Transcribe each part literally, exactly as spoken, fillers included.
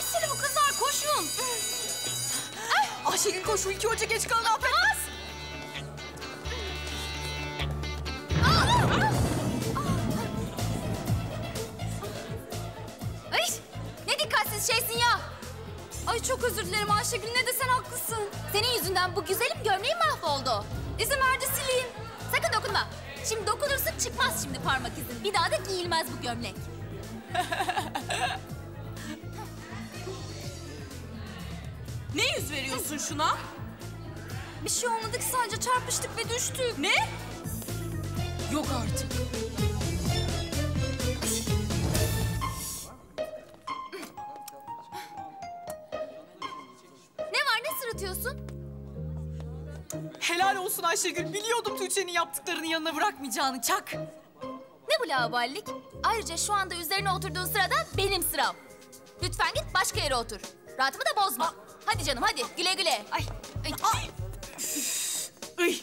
Ayşe bu kızlar koşun. Ayşegül koş, iki hoca geç kalın affetmez. Ay, ne dikkatsiz şeysin ya. Ay çok özür dilerim Ayşegül, ne desen haklısın. Senin yüzünden bu güzelim gömleğim mahvoldu. İzin ver de sileyim. Sakın dokunma. Şimdi dokunursun çıkmaz şimdi parmak izin. Bir daha da giyilmez bu gömlek. Ne yüz veriyorsun şuna? Bir şey olmadı ki, sadece çarpıştık ve düştük. Ne? Yok artık. Ne var, ne sırıtıyorsun? Helal olsun Ayşegül. Biliyordum Tuğçe'nin yaptıklarını yanına bırakmayacağını. Çak. Ne bu laubalilik? Ayrıca şu anda üzerine oturduğun sırada benim sıram. Lütfen git başka yere otur. Rahatımı da bozma. Aa. Hadi canım hadi, güle güle. Ay. Ay. Ay. Ay.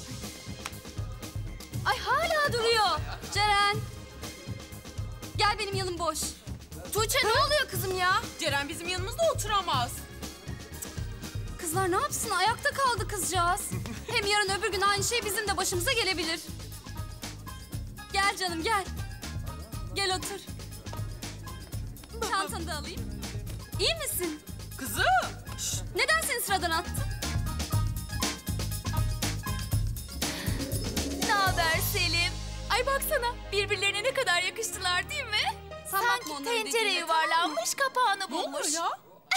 Ay hala duruyor. Ceren. Gel, benim yanım boş. Tuğçe ne oluyor kızım ya? Ceren bizim yanımızda oturamaz. Kızlar ne yapsın? Ayakta kaldı kızcağız. Hem yarın öbür gün aynı şey bizim de başımıza gelebilir. Gel canım gel. Gel otur. Çantanı da alayım. İyi misin? Kızım. Şşt. Neden seni sıradan attı? Ne haber Selim? Ay baksana, birbirlerine ne kadar yakıştılar değil mi? Sen sanki tencere yuvarlanmış, kapağını bulmuş. Ne oluyor ya?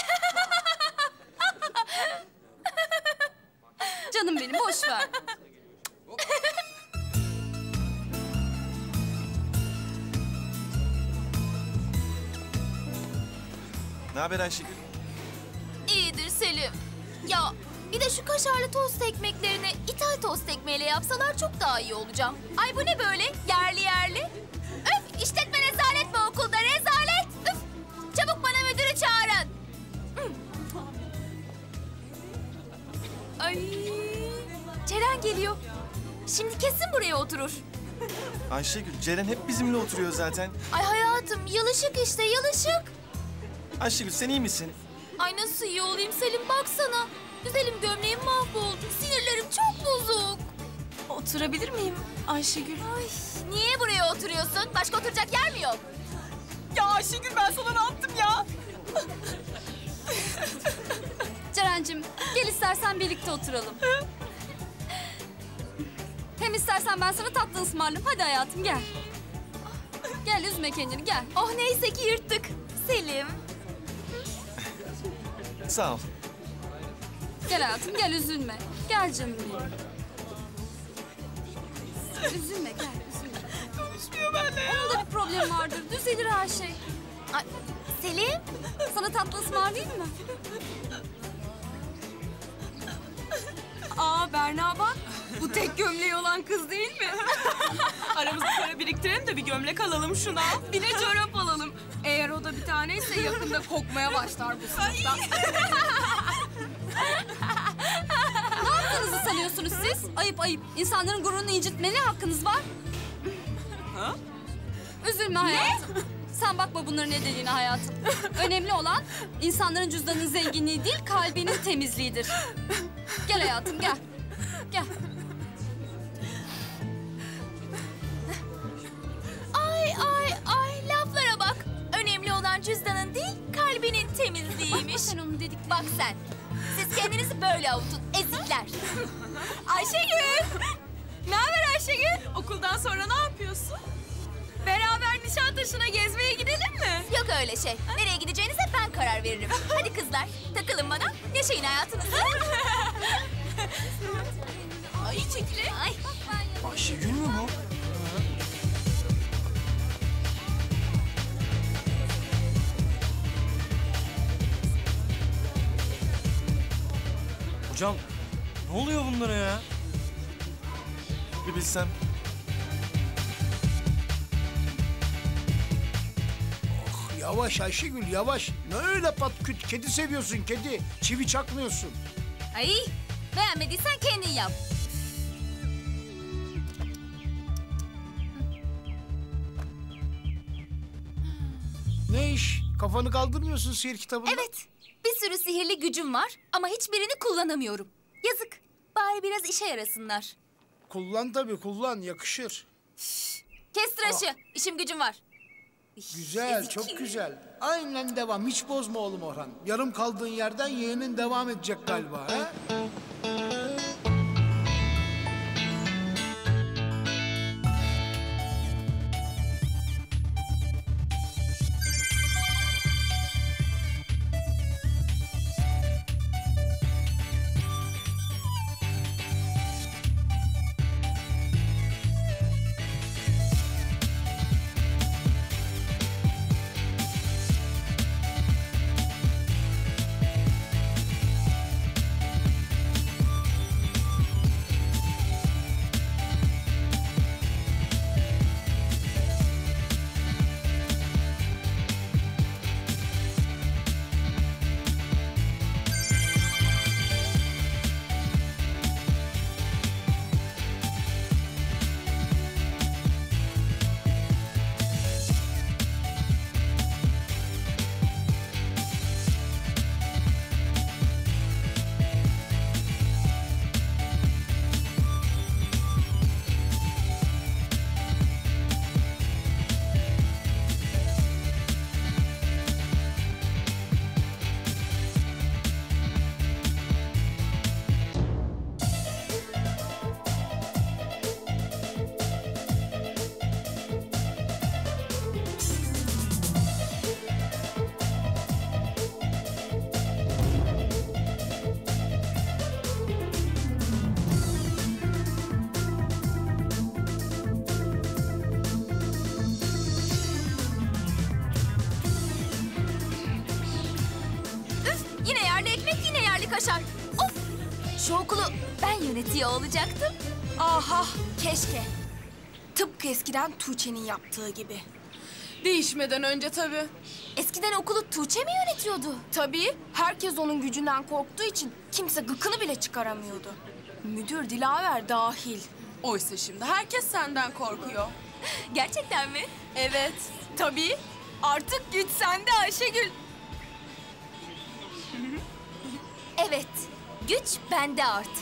Canım benim, boş ver. Ne haber Ayşegül? İyidir Selim. Ya bir de şu kaşarlı tost ekmeklerini ithal tost ekmeğiyle yapsalar çok daha iyi olacağım. Ay bu ne böyle yerli yerli? Öf, işletme rezalet mi okulda, rezalet? Öf, çabuk bana müdürü çağırın. Ay, Ceren geliyor. Şimdi kesin buraya oturur. Ayşegül, Ceren hep bizimle oturuyor zaten. Ay hayatım, yalışık işte, yalışık. Ayşegül sen iyi misin? Ay nasıl iyi olayım Selim, baksana. Güzelim gömleğim mahvoldu. Sinirlerim çok bozuk. Oturabilir miyim Ayşegül? Ay, niye buraya oturuyorsun? Başka oturacak yer mi yok? Ya Ayşegül ben sana ne yaptım ya? Ceren'cim gel istersen birlikte oturalım. Hem istersen ben sana tatlı ısmarlayayım. Hadi hayatım gel. Gel üzme kendini gel. Oh neyse ki yırttık. Selim. Sağ ol. Gel hayatım gel, üzülme. Gel canım benim. Üzülme gel üzülme. Konuşmuyor benimle ya. Onun da bir problem vardır. Düzelir her şey. Ay, Selim sana tatlı ısmarlayayım mı? Aa Berna bak. Bu tek gömleği olan kız değil mi? Aramızda para biriktirelim de bir gömlek alalım şuna. Bir de çorap alalım. Eğer o da bir taneyse yakında kokmaya başlar bu sınıfta. Ne yaptığınızı sanıyorsunuz siz? Ayıp ayıp. İnsanların gururunu incitmeye hakkınız var. Ha? Üzülme hayatım. Sen bakma bunların ne dediğine hayatım. Önemli olan insanların cüzdanının zenginliği değil, kalbinin temizliğidir. Gel hayatım gel. Gel. Ay ay ay laflara bak. Önemli olan cüzdanın değil, kalbinin temizliğiymiş. Sen onu dedik. Bak sen. Siz kendinizi böyle avutun, ezikler. Ayşegül! Ne haber Ayşegül? Okuldan sonra ne yapıyorsun? Beraber Nişantaşı'na gezmeye gidelim mi? Yok öyle şey. Nereye gideceğinize ben karar veririm. Hadi kızlar, takılın bana. Yaşayın hayatınızı. Ay çekili. Ay. Ayşegül mü bu? Hocam, ne oluyor bunlara ya? Bir bilsem. Oh, yavaş Ayşegül yavaş. Ne öyle pat küt kedi seviyorsun kedi. Çivi çakmıyorsun. Ay, beğenmediysen kendin yap. Ne iş? Kafanı kaldırmıyorsun sihir kitabında. Evet, bir sürü sihirli gücüm var ama hiçbirini kullanamıyorum. Yazık, bari biraz işe yarasınlar. Kullan tabii, kullan. Yakışır. Kes tıraşı, işim gücüm var. Güzel, Yazık. çok güzel. Aynen devam. Hiç bozma oğlum Orhan. Yarım kaldığın yerden yeğenin devam edecek galiba. He? Yine yerli ekmek, yine yerli kaşar. Of! Şu okulu ben yönetiyor olacaktım. Aha, keşke. Tıpkı eskiden Tuğçe'nin yaptığı gibi. Değişmeden önce tabii. Eskiden okulu Tuğçe mi yönetiyordu? Tabii, herkes onun gücünden korktuğu için kimse gıkını bile çıkaramıyordu. Müdür Dilaver dahil. Oysa şimdi herkes senden korkuyor. Gerçekten mi? Evet, tabii. Artık güç sende Ayşegül. Evet, güç bende artık.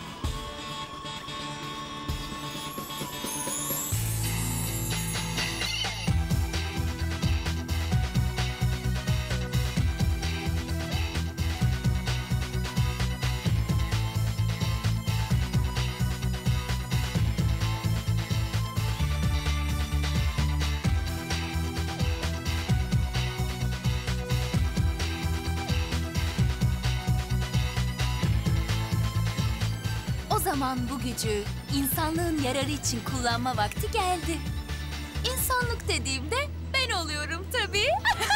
O zaman bu gücü insanlığın yararı için kullanma vakti geldi. İnsanlık dediğimde ben oluyorum tabii.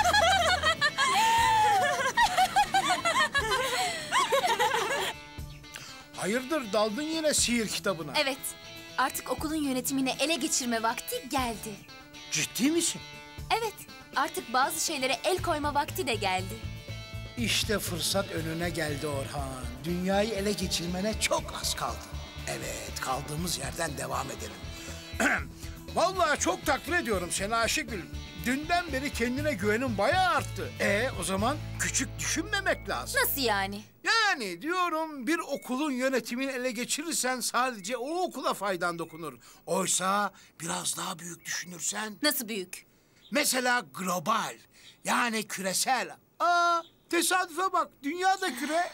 Hayırdır, daldın yine sihir kitabına. Evet, artık okulun yönetimini ele geçirme vakti geldi. Ciddi misin? Evet, artık bazı şeylere el koyma vakti de geldi. İşte fırsat önüne geldi Orhan. Dünyayı ele geçirmene çok az kaldı. Evet, kaldığımız yerden devam edelim. Vallahi çok takdir ediyorum seni Ayşegül. Dünden beri kendine güvenin bayağı arttı. E o zaman küçük düşünmemek lazım. Nasıl yani? Yani diyorum, bir okulun yönetimini ele geçirirsen sadece o okula faydan dokunur. Oysa biraz daha büyük düşünürsen, Nasıl büyük? mesela global, yani küresel. Aa, tesadüfe bak, dünya da küre.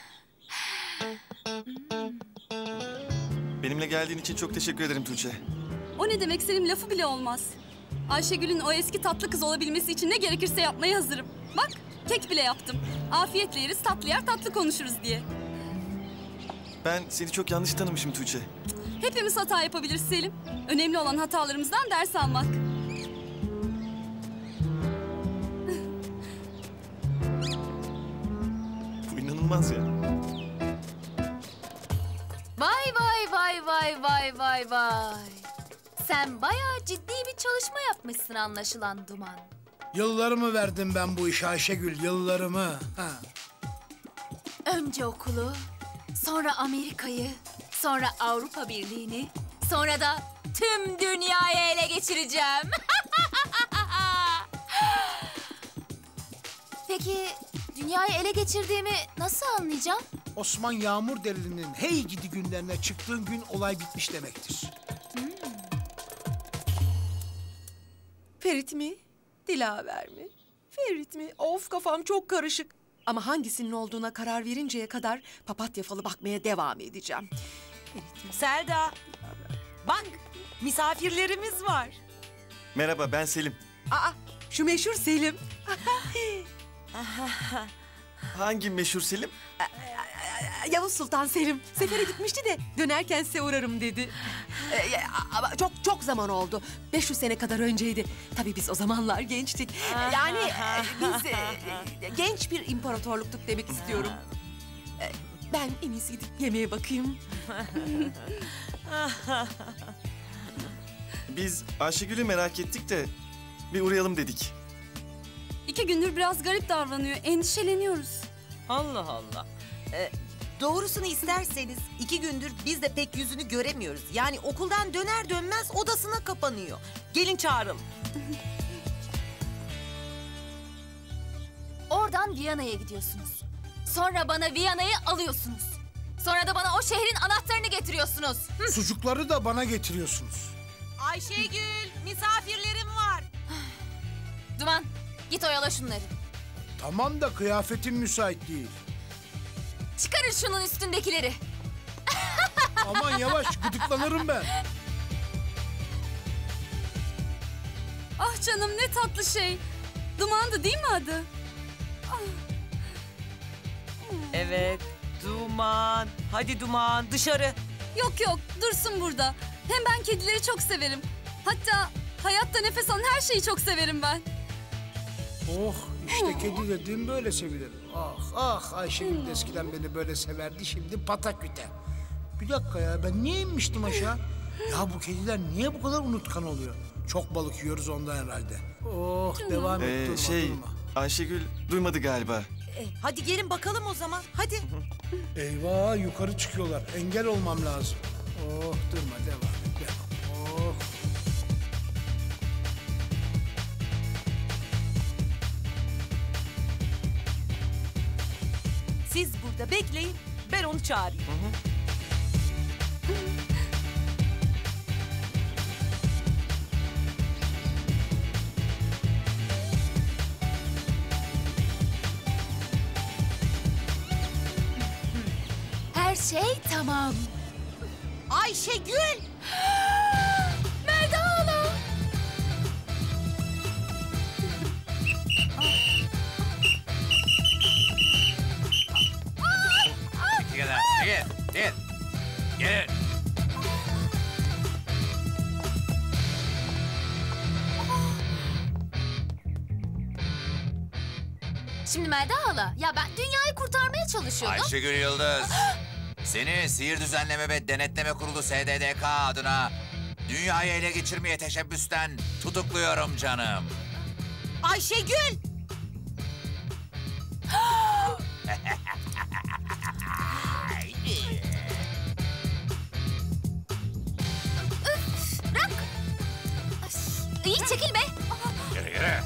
Benimle geldiğin için çok teşekkür ederim Tuğçe. O ne demek, senin lafı bile olmaz. Ayşegül'ün o eski tatlı kız olabilmesi için ne gerekirse yapmaya hazırım. Bak, kek bile yaptım. Afiyetle yeriz, tatlı yer tatlı konuşuruz diye. Ben seni çok yanlış tanımışım Tuğçe. Hepimiz hata yapabiliriz Selim. Önemli olan hatalarımızdan ders almak. Bu inanılmaz ya. Vay vay vay vay vay vay vay. Sen bayağı ciddi bir çalışma yapmışsın anlaşılan Duman. Yıllarımı verdim ben bu işe Ayşegül, yıllarımı. Ha. Önce okulu, sonra Amerika'yı, sonra Avrupa Birliği'ni, sonra da tüm dünyayı ele geçireceğim. Peki dünyayı ele geçirdiğimi nasıl anlayacağım? Osman Yağmurderili'nin hey gidi günlerine çıktığın gün olay bitmiş demektir. Ferit mi? Dilaver mi? Ferit mi? Of kafam çok karışık. Ama hangisinin olduğuna karar verinceye kadar papatya falı bakmaya devam edeceğim. Ferit mi? Selda, bak misafirlerimiz var. Merhaba, ben Selim. Aa, şu meşhur Selim. Hangi meşhur Selim? Yavuz Sultan Selim. Sefere gitmişti de dönerken size uğrarım dedi. Ee, ama çok çok zaman oldu. beş yüz sene kadar önceydi. Tabii biz o zamanlar gençtik. Yani e, biz e, genç bir imparatorluktuk demek istiyorum. Ee, ben en iyisi gidip yemeğe bakayım. Biz Ayşegül'ü merak ettik de bir uğrayalım dedik. İki gündür biraz garip davranıyor. Endişeleniyoruz. Allah Allah. Ee, doğrusunu isterseniz iki gündür biz de pek yüzünü göremiyoruz. Yani okuldan döner dönmez odasına kapanıyor. Gelin çağıralım. Oradan Viyana'ya gidiyorsunuz. Sonra bana Viyana'yı alıyorsunuz. Sonra da bana o şehrin anahtarını getiriyorsunuz. Hı. Sucukları da bana getiriyorsunuz. Ayşegül, misafirlerim var. Duman, git oyala şunları. Tamam da kıyafetim müsait değil. Çıkarın şunun üstündekileri. Aman yavaş, gıdıklanırım ben. Ah canım ne tatlı şey. Dumandı değil mi adı? Evet, Duman. Hadi Duman, dışarı. Yok yok dursun burada. Hem ben kedileri çok severim. Hatta hayatta nefes alan her şeyi çok severim ben. Oh, işte kedi dediğim böyle sevilir. Ah ah, Ayşegül de eskiden beni böyle severdi, şimdi pataküte. Bir dakika ya, ben niye inmiştim aşağı? Ya bu kediler niye bu kadar unutkan oluyor? Çok balık yiyoruz ondan herhalde. Oh, devam et, Ee, durma, şey, durma. Ayşegül duymadı galiba. E, hadi gelin bakalım o zaman, hadi. Eyvah, yukarı çıkıyorlar. Engel olmam lazım. Oh, durma, devam et. Devam. Oh. Siz burada bekleyin, ben onu çağırayım. Her şey tamam. Ayşegül! Melda hala. Gel lan, gel, gel. Gel. Şimdi Melda hala, ya ben dünyayı kurtarmaya çalışıyordum. Ayşegül Yıldız. Seni Sihir Düzenleme ve Denetleme Kurulu S D D K adına dünyayı ele geçirmeye teşebbüsten tutukluyorum canım. Ayşegül! Bırak. Ay, iyi çekil be. Yürü yürü.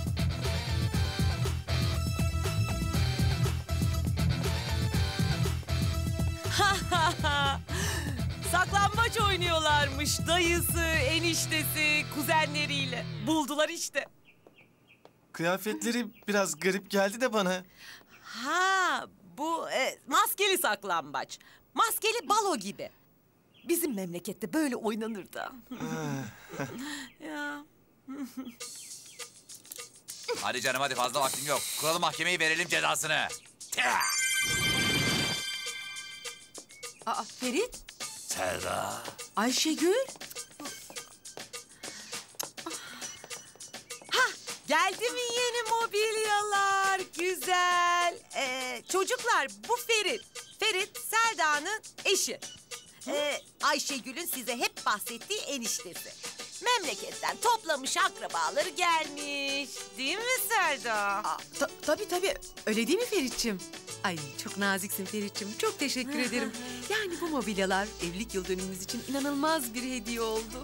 Saklambaç oynuyorlarmış dayısı, eniştesi, kuzenleriyle. Buldular işte. Kıyafetleri biraz garip geldi de bana. Ha, bu e, maskeli saklambaç. Maskeli balo gibi. Bizim memlekette böyle oynanır da. Ya. Hadi canım hadi, fazla vaktim yok. Kuralım mahkemeyi, verelim cezasını. Tüh! Aa, Ferit, Selda. Ayşegül. Geldi mi yeni mobilyalar? Güzel. Ee, çocuklar bu Ferit. Ferit Selda'nın eşi. Ee, Ayşegül'ün size hep bahsettiği eniştesi. Memleketten toplamış akrabaları gelmiş. Değil mi Selda? Aa, ta- tabii tabii, öyle değil mi Ferit'ciğim? Ay çok naziksin Ferit'ciğim, çok teşekkür ederim. Yani bu mobilyalar evlilik yıl dönümümüz için inanılmaz bir hediye oldu.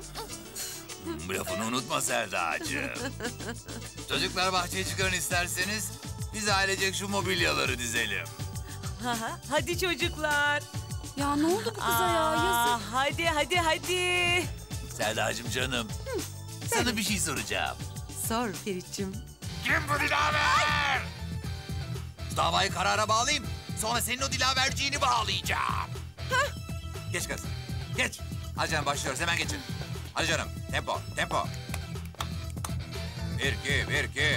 Bu lafını unutma Selda'cığım. Çocuklar bahçeye çıkarın isterseniz. Biz ailecek şu mobilyaları dizelim. Hadi çocuklar. Ya ne oldu bu kıza ya? Yazık. Hadi hadi hadi. Selda'cığım canım. Sana bir şey soracağım. Sor Ferit'ciğim. Kim bu Dilaver? Davayı karara bağlayayım. Sonra senin o Dilaverciğini bağlayacağım. Geç kız. Geç. Hadi canım başlıyoruz. Hemen geçin. Hadi canım. Tempo. Tempo. Bir, iki, bir, iki.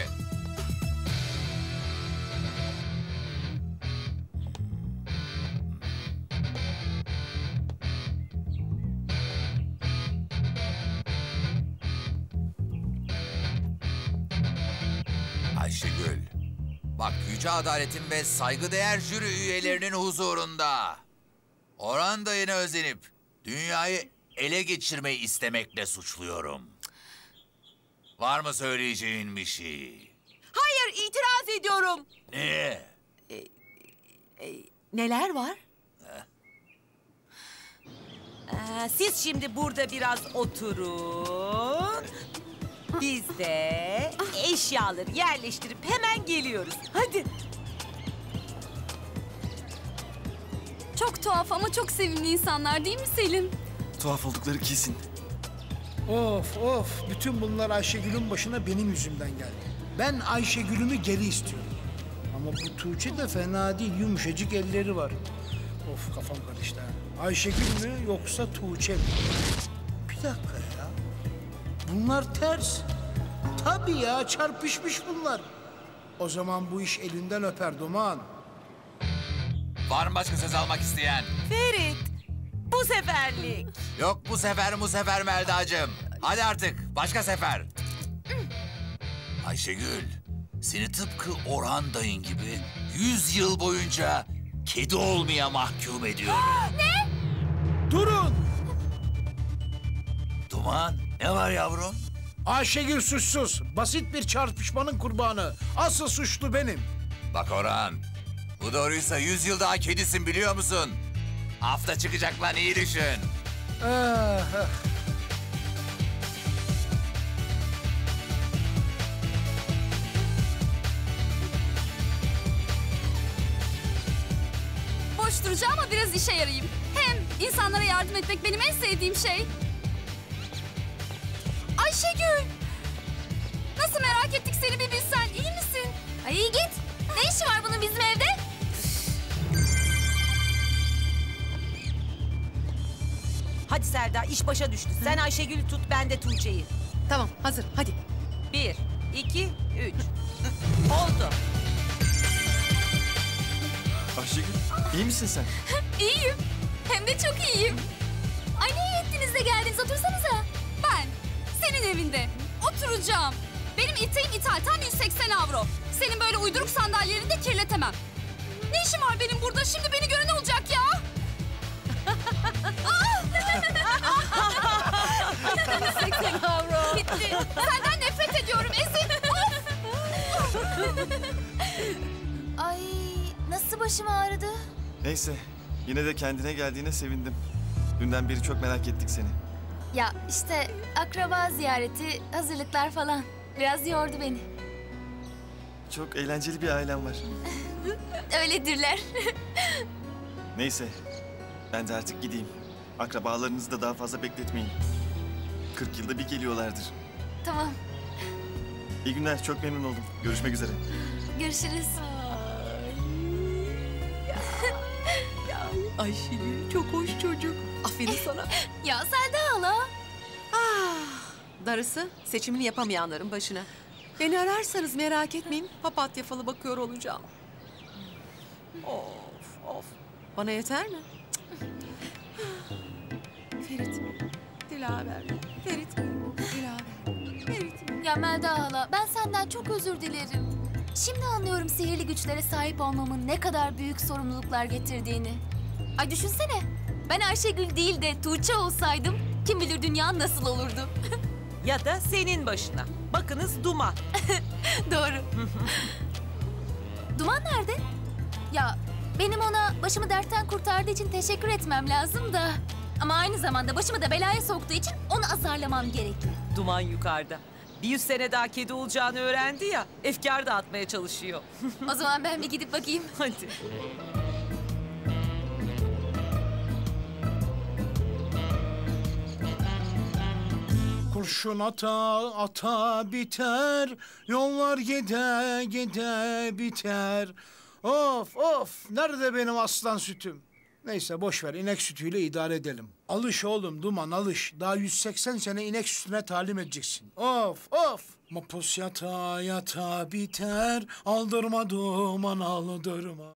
Ayşegül. Bak Yüce Adaletin ve saygıdeğer jüri üyelerinin huzurunda Orhan dayına özenip dünyayı ele geçirmeyi istemekle suçluyorum. Var mı söyleyeceğin bir şey? Hayır, itiraz ediyorum. Ne? Neler var? Ee, siz şimdi burada biraz oturun. Biz de eşyaları yerleştirip hemen geliyoruz. Hadi. Çok tuhaf ama çok sevimli insanlar değil mi Selim? Tuhaf oldukları kesin. Of of, bütün bunlar Ayşegül'ün başına benim yüzümden geldi. Ben Ayşegül'ümü geri istiyorum. Ama bu Tuğçe de fena değil, yumuşacık elleri var. Of, kafam karıştı ha. Ayşegül mü yoksa Tuğçe mi? Bir dakika ya. Bunlar ters. Tabii ya, çarpışmış bunlar. O zaman bu iş elinden öper Duman. Var mı başka söz almak isteyen? Ferit, bu seferlik. Yok bu sefer bu sefer Melda'cığım. Hadi artık başka sefer. Ayşegül, seni tıpkı Orhan dayın gibi yüz yıl boyunca kedi olmaya mahkum ediyorum. Ne? Durun! Duman, ne var yavrum? Ayşegül suçsuz. Basit bir çarpışmanın kurbanı. Asıl suçlu benim. Bak Orhan, bu doğruysa yüz yıl daha kedisin biliyor musun? Hafta çıkacak lan iyi düşün. Ah, ah. Boş duracağım ama biraz işe yarayayım. Hem insanlara yardım etmek benim en sevdiğim şey. Ayşegül! Nasıl merak ettik seni bir bilsen. İyi misin? Ay iyi git. Ne işi var bunun bizim evde? Hadi Selda, iş başa düştü. Sen Ayşegül'ü tut, ben de Tuğçe'yi. Tamam, hazır. Hadi. Bir, iki, üç. Oldu. Ayşegül, iyi misin sen? İyiyim. Hem de çok iyiyim. Ay ne iyi ettiniz de geldiniz. Otursanıza. Ben senin evinde oturacağım. Benim iteğim ithalten yüz seksen avro. Senin böyle uyduruk sandalyelerini de kirletemem. Ne işim var benim burada? Şimdi beni gören olacak ya. yüz seksen avro. Bitti. Senden nefret ediyorum Esin. Ay nasıl başım ağrıdı? Neyse, yine de kendine geldiğine sevindim. Dünden beri çok merak ettik seni. Ya işte akraba ziyareti, hazırlıklar falan. Biraz yordu beni. Çok eğlenceli bir ailem var. Öyledirler. Neyse, ben de artık gideyim. Akrabalarınızı da daha fazla bekletmeyin. Kırk yılda bir geliyorlardır. Tamam. İyi günler, çok memnun oldum. Görüşmek üzere. Görüşürüz. Ayşegül çok hoş çocuk. Aferin sana. Ya Selda hala. Darısı seçimini yapamayanların başına. Beni ararsanız merak etmeyin. Papatya falı bakıyor olacağım. Of of. Bana yeter mi? Ferit mi? Dilaver mi? Ferit mi? Dilaver. Ferit mi? Ya Melda hala ben senden çok özür dilerim. Şimdi anlıyorum sihirli güçlere sahip olmamın ne kadar büyük sorumluluklar getirdiğini. Ay düşünsene. Ben Ayşegül değil de Tuğçe olsaydım kim bilir dünya nasıl olurdu. Ya da senin başına. Bakınız Duman. Doğru. Duman nerede? Ya benim ona başımı dertten kurtardığı için teşekkür etmem lazım da. Ama aynı zamanda başımı da belaya soktuğu için onu azarlamam gerekli. Duman yukarıda. Bir yüz sene daha kedi olacağını öğrendi ya, efkar dağıtmaya çalışıyor. O zaman ben bir gidip bakayım. Hadi. Kurşun ata ata biter, yollar gide gide biter. Of of, nerede benim aslan sütüm? Neyse boş ver, inek sütüyle idare edelim. Alış oğlum Duman, alış. Daha yüz seksen sene inek sütüne talim edeceksin. Of of. Mapus yata yata biter, aldırma Duman aldırma.